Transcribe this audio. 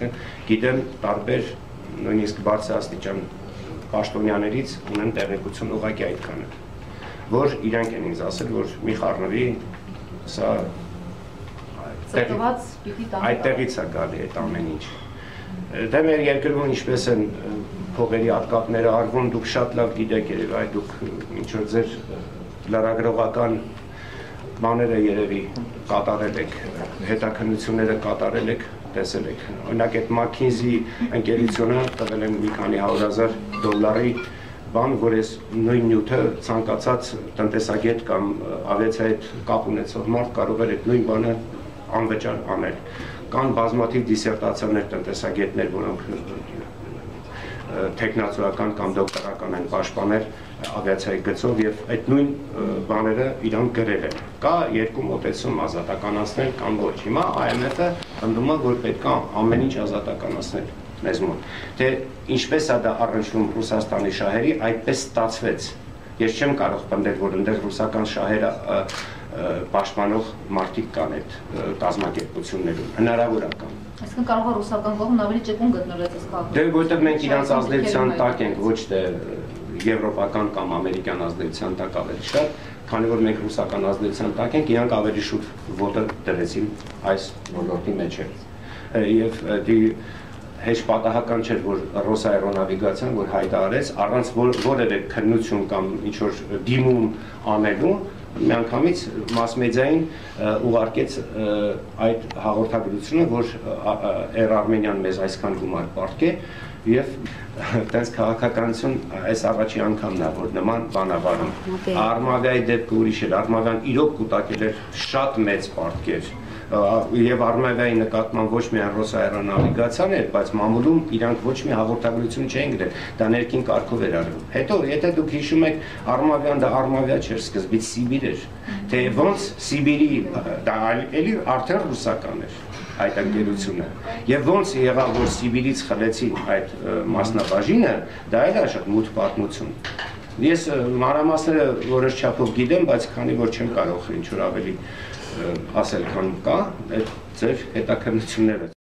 որովհետև գիտեմ տարբեր նույնիսկ բարձր աստիճան պաշտոնյաներից ունեն տեղեկություն ուղղակի այդքան է, որ իրանք են ինձ ասել, որ մի խառնվի, սա այդտեղից է գալի այդ ամեն ինչ։ Դե մեր երկրում ինչպես են փողերի ատկապները արվում, դուք շատ լավ գիտեք երևի, այ դուք ինչ-որ ձեր լրագրողական բաները երևի կատարել եք, հետաքննությունները կատարել եք, տեսել եք։ Օրինակ այդ McKinsey ընկերությունը տվել են մի քանի 100,000 բան, որ այս նույն նյութը ցանկացած տնտեսագետ կամ ավիացիայի հետ կապ ունեցող մարդ կարող էր այդ նույն բանը անվճար անել։ Կան բազմաթիվ դիսերտացիաներ տնտեսագետներ, որոնք տեխնացուական կամ դոկտորական են պաշտպանել ավիացիայի գծով եւ այդ նույն բաները իրանք գրել են։ Կա երկու մոտեցում ազատականացնել կամ ոչ։ Հիմա IMF-ը ընդդում է, որ պետք է ամեն ինչ ազատականացնել մեզ մոտ։ Թե ինչպես է դա առնչվում Ռուսաստանի շահերի, այդպես ստացվեց։ Ես չեմ կարող պնդել, որ այնտեղ ռուսական շահերը պաշտպանող մարդիկ կան այդ կազմակերպություններում, հնարավոր է կան։ Այսինքն կարող է ռուսական կողմն ավելի ճկուն գտնվեց այս քաղաքում։ Դե որտեղ մենք իրանց ազդեցության տակ ենք, ոչ թե եվրոպական կամ ամերիկյան ազդեցության տակ ավելի շատ, քանի որ մենք ռուսական ազդեցության տակ ենք, իրանք ավելի շուտ ոտը դրեցին այս ոլորտի մեջ։ Եվ հեչ պատահական չէր, որ Ռոսաերոնավիգացիան, որ հայտարարեց, առանց որևէ քննություն կամ ինչ-որ դիմում անելու, միանգամից մաս-մեդիային ուղարկեց այդ հաղորդագրությունը, որ Air Armenian մեզ այսքան գումար պարտք է, եւ տենց քաղաքականություն այս առաջի անգամն է, որ նման բան է վարում։ Արմավիայի դեպքը ուրիշ էր, Արմավիան իրոք կուտակել էր շատ մեծ պարտքեր, եւ Արմավիայի նկատմամբ ոչ միայն Ռոսաերոնավիգացիան էր, բայց մամուլում իրանք ոչ մի հաղորդագրություն չէին գրել, դա ներքին կարգով էր արվում։ Հետո, եթե դուք հիշում եք, Արմավիան դա Արմավիա չէր, սկզբից Սիբիր էր, թե ոնց Սիբիրի դա էլի արդեն ռուսական էր այդ ընկերությունը, եւ ոնց եղավ, որ Սիբիրից խլեցին այդ մասնաբաժինը, դա էլ է շատ մութ պատմություն։ Ես մանրամասները որոշ չափով գիտեմ, բայց քանի որ չեմ կարող ինչ-որ ավելի ասել, քան կա, այդ ձեր հետաքննությունները